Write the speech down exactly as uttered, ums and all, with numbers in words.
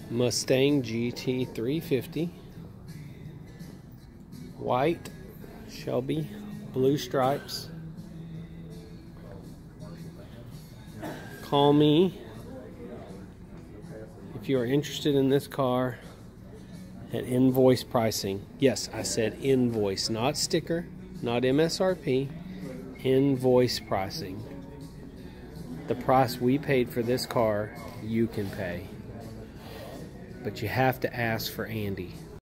Mustang G T three fifty, white Shelby, blue stripes. Call me if you are interested in this car at invoice pricing. Yes, I said invoice, not sticker, not M S R P, invoice pricing. The price we paid for this car, you can pay. But you have to ask for Andy.